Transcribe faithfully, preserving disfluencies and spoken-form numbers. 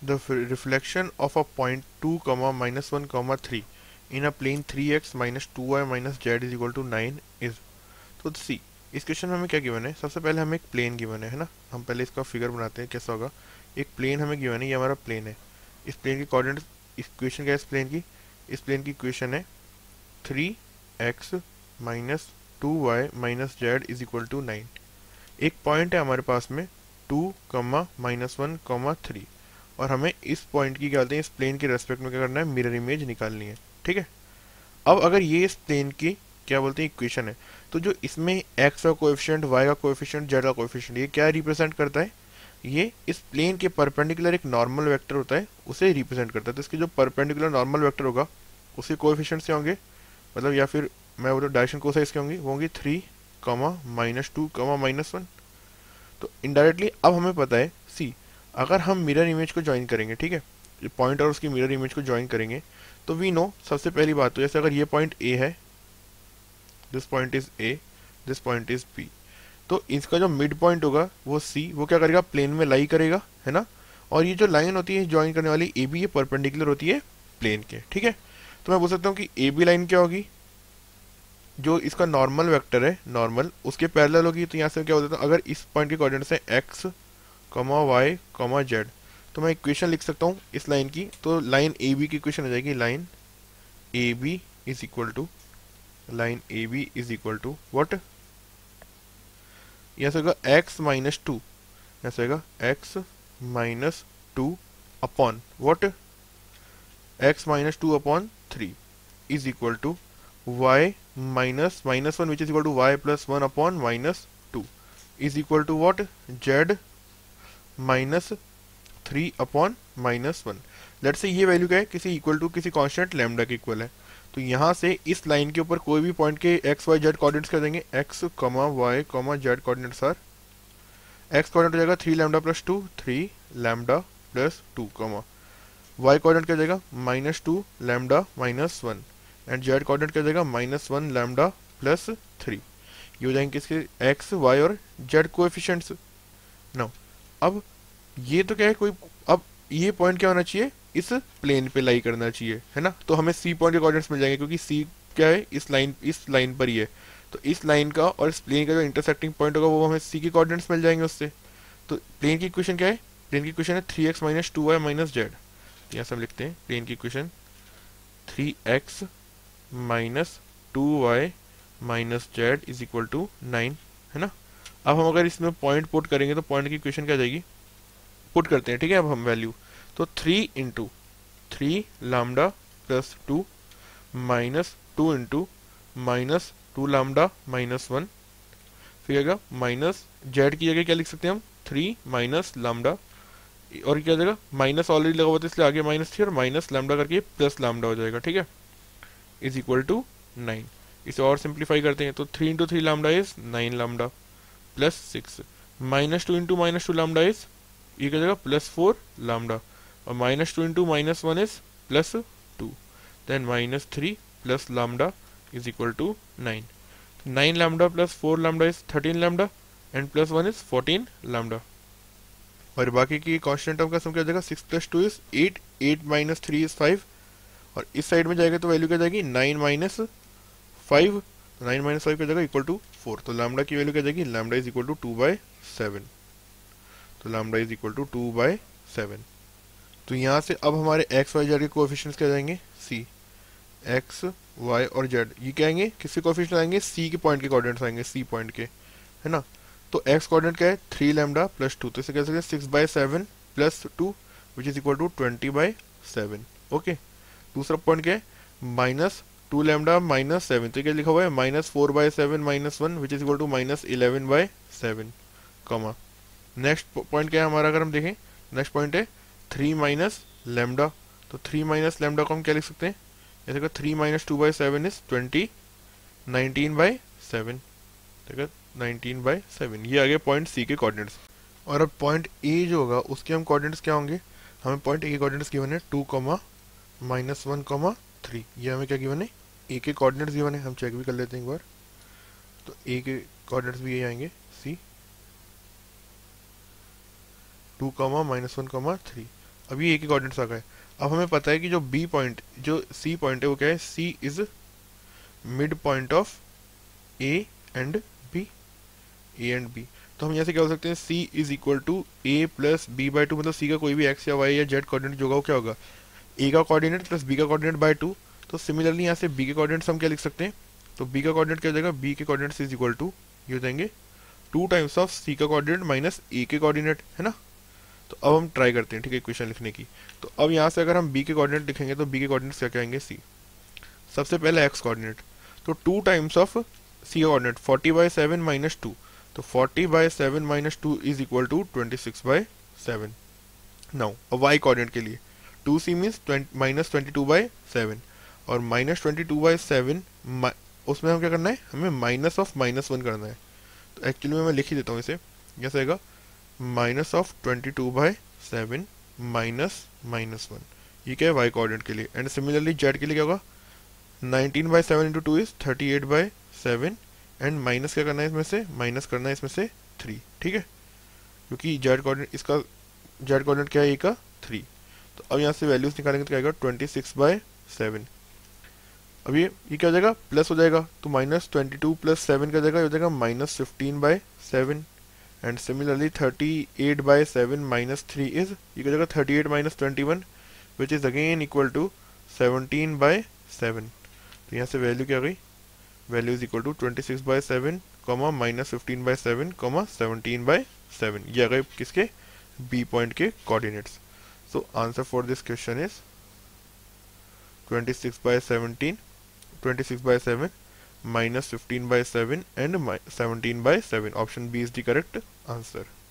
The reflection of a point two comma minus one comma three in a plane three x minus two y minus z is equal to nine is. तो see, इस question में हमें क्या given है? सबसे पहले हमें एक प्लेन गिवन है है ना। हम पहले इसका फिगर बनाते हैं कैसा होगा। एक प्लेन हमें गिवन है, ये हमारा प्लेन है। इस प्लेन की कोऑर्डिनेट, इक्वेशन क्या है इस प्लेन की? इस प्लेन की इक्वेशन है three x minus two y minus z is equal to nine. एक पॉइंट है हमारे पास में to comma minus one comma three, और हमें इस पॉइंट की क्या बोलते हैं, इस प्लेन के रेस्पेक्ट में क्या करना है, मिरर इमेज निकालनी है। ठीक है। अब अगर ये इस प्लेन की क्या बोलते हैं इक्वेशन है, तो जो इसमें x का कोएफिशिएंट, y का कोएफिशिएंट, z का कोएफिशिएंट, ये क्या रिप्रेजेंट करता है? ये इस प्लेन के परपेंडिकुलर एक नॉर्मल वेक्टर होता है, उसे रिप्रेजेंट करता है। तो इसके जो परपेंडिकुलर नॉर्मल वेक्टर होगा उसके कोएफिशिएंट से होंगे, मतलब या फिर मैं बोलूँ डायरेक्शन कोसाइज के होंगी, वो होंगी three comma minus two comma minus one. तो इनडायरेक्टली अब हमें पता है सी, अगर हम मिरर इमेज को ज्वाइन करेंगे, ठीक है, ये पॉइंट और उसकी मिरर इमेज को ज्वाइन करेंगे, तो वी नो, सबसे पहली बात तो जैसे अगर ये पॉइंट ए है, this point is A, this point is B, तो इसका जो मिड पॉइंट होगा वो सी, वो क्या करेगा, प्लेन में लाई करेगा, है ना। और ये जो लाइन होती है ज्वाइन करने वाली ए बी, ये परपेंडिकुलर होती है प्लेन के। ठीक है। तो मैं बोल सकता हूँ कि ए बी लाइन क्या होगी, जो इसका नॉर्मल वेक्टर है, नॉर्मल उसके पैरेलल होगी। तो यहाँ से क्या बोल देता हूँ, अगर इस पॉइंट के कोऑर्डिनेट्स है x comma y comma Z, तो मैं इक्वेशन लिख सकता हूँ इस लाइन की। तो लाइन ए बी की इक्वेशन हो जाएगी, line A B is equal to, line A B is equal to what, यहाँ से होगा एक्स माइनस टू, यहाँ से होगा x minus two upon what, x minus two upon three is equal to y minus minus one which is equal to y plus one upon minus two is equal to what, z minus three upon minus one. Late say ये value क्या है, किसी equal to किसी constant lambda के equal है। तो यहाँ से इस लाइन के ऊपर कोई भी पॉइंट के एक्स वाई जेड कोऑर्डिनेट्स कर देंगे, x comma y comma z coordinates are, x coordinate हो जाएगा three lambda plus two, three lambda plus two, comma y coordinate क्या जाएगा, minus two lambda minus one, and z coordinate क्या जाएगा, minus one lambda plus three. ये हो जाएंगे किसके, एक्स वाई और जेड कोएफिशिएंट्स। नाउ अब ये तो क्या है, कोई, अब ये पॉइंट क्या होना चाहिए, इस प्लेन पे लाई करना चाहिए, है ना। तो हमें सी पॉइंट के कोऑर्डिनेट्स मिल जाएंगे, क्योंकि सी क्या है, इस लाइन, इस लाइन पर ही है। तो इस लाइन का और इस प्लेन का जो इंटरसेक्टिंग पॉइंट होगा वो हमें सी के कोऑर्डिनेट्स मिल जाएंगे उससे। तो प्लेन की इक्वेशन क्या है, प्लेन की इक्वेशन है three x minus two y minus z. यहाँ से हम लिखते हैं प्लेन की equation three x minus two y minus z is equal to nine, है ना। अब हम अगर इसमें पॉइंट पुट करेंगे तो पॉइंट की इक्वेशन क्या जाएगी, पुट करते हैं, ठीक है। अब हम वैल्यू, तो three into three lambda plus two minus two into minus two lambda minus one, फिर आएगा माइनस जेड की जगह क्या लिख सकते हैं हम, थ्री माइनस लामडा, और क्या जाएगा, माइनस ऑलरेडी लगा हुआ था इसलिए आगे माइनस थ्री, और माइनस लामडा करके प्लस लामडा हो जाएगा, ठीक है, इज इक्वल टू नाइन। इसे और सिंप्लीफाई करते हैं तो three into three lambda is nine lambda plus six, minus two into minus two lambda is, ये क्या जाएगा, प्लस फोर लामडा, और minus two into minus one is plus two, then minus three plus lambda is equal to nine. Nine lambda plus four lambda is thirteen lambda, and plus one is fourteen lambda. और बाकी की constant term का सम क्या हो जाएगा, six plus two is eight, eight minus three is five, और इस side में जाएगा तो वैल्यू क्या जाएगी, nine minus five, nine minus five क्या जाएगा, इक्वल टू फोर। तो लैम्डा की वैल्यू क्या जाएगी, lambda is equal to two by seven. तो lambda is equal to two by seven. तो यहाँ से अब हमारे एक्स वाई जेड के कोएफिशिएंट्स क्या जाएंगे, सी, एक्स वाई और जेड, ये क्या आएंगे, किसके कोएफिशिएंट आएंगे, सी के पॉइंट के कोऑर्डिनेट्स आएंगे, सी पॉइंट के, है ना। तो एक्स कोऑर्डिनेट क्या है, थ्री लैम्डा प्लस टू, तो इसे कह सकते हैं six by seven plus two which is equal to twenty by seven. Okay. दूसरा पॉइंट क्या है, minus two lambda minus seven, तो क्या लिखा हुआ है, minus four by seven minus one which is equal to minus eleven by seven, comma. Next point क्या है हमारा, अगर हम देखें, नेक्स्ट पॉइंट है थ्री माइनस लैम्डा, तो थ्री माइनस लैम्डा को हम क्या लिख सकते हैं, जैसे three minus two by seven is twenty, nineteen by seven, देखा नाइनटीन बाई सेवन। ये आ गया पॉइंट सी के कोऑर्डिनेट्स। और अब पॉइंट ए जो होगा उसके हम कोऑर्डिनेट्स क्या होंगे, हमें पॉइंट ए के कोऑर्डिनेट्स गिवन है two comma minus one comma three, ये हमें क्या गिवन है, ए के कोऑर्डिनेट्स गिवन है, हम चेक भी कर लेते हैं एक बार। तो ए के कोऑर्डिनेट्स भी ये आएंगे, see, two comma minus one comma three. अभी ए के कोऑर्डिनेट्स आ गए। अब हमें पता है कि जो बी पॉइंट, जो सी पॉइंट है वो क्या है, C is mid point of A and B, A and B. तो हम यहाँ से क्या हो सकते हैं, C is equal to A plus B by two, मतलब सी का कोई भी एक्स या वाई या जेड कोऑर्डिनेट जो होगा वो क्या होगा, ए का कोऑर्डिनेट प्लस बी का कोऑर्डिनेट बाय टू। तो सिमिलरली यहाँ से बी के कोऑर्डिनेट्स हम क्या लिख सकते हैं, तो बी का कोऑर्डिनेट क्या हो जाएगा, बी के कोऑर्डिनेट्स इज इक्वल टू ये हो जाएंगे टू टाइम्स ऑफ सी का कोऑर्डिनेट माइनस ए के कोऑर्डिनेट, है ना। तो अब हम ट्राई करते हैं, ठीक है, इक्वेशन लिखने की। तो अब यहाँ से अगर हम बी के कोऑर्डिनेट लिखेंगे तो बी के कोऑर्डिनेट्स क्या क्या आएंगे, सी, सबसे पहले एक्स कोऑर्डिनेट, तो टू टाइम्स ऑफ सी का coordinate forty by seven minus two, तो forty by seven minus two is equal to twenty six by seven. Now अब वाई कोऑर्डिनेट के लिए two C means minus twenty two by seven, और minus twenty two by seven उसमें हम क्या करना है, हमें माइनस ऑफ माइनस वन करना है। तो एक्चुअली में मैं लिख ही देता हूँ इसे, कैसे आएगा, minus of twenty two by seven minus minus one, ये क्या है वाई कोऑर्डिनेट के लिए। एंड सिमिलरली जेड के लिए क्या होगा, nineteen by seven into two is thirty eight by seven, and minus क्या करना है इसमें से, माइनस करना है इसमें से थ्री, ठीक है, क्योंकि जेड कोऑर्डिनेट, इसका जेड कोऑर्डिनेट क्या है, ए का थ्री। तो अब यहाँ से वैल्यूज निकालेंगे तो क्या आएगा, ट्वेंटी सिक्स बाई सेवन। अब ये ये क्या हो जाएगा, प्लस हो जाएगा, तो minus twenty two plus seven क्या हो जाएगा, हो जाएगा minus fifteen by seven. And similarly thirty eight by seven minus three is, ये क्या हो जाएगा thirty eight minus twenty one, which is again equal to seventeen by seven. तो यहाँ से वैल्यू क्या आ गई, value is equal to twenty six by seven comma minus fifteen by seven comma seventeen by seven. ये आ गए किसके, B point के coordinates. So answer for this question is twenty six by seventeen, twenty six by seven minus fifteen by seven and seventeen by seven. Option B is the correct answer.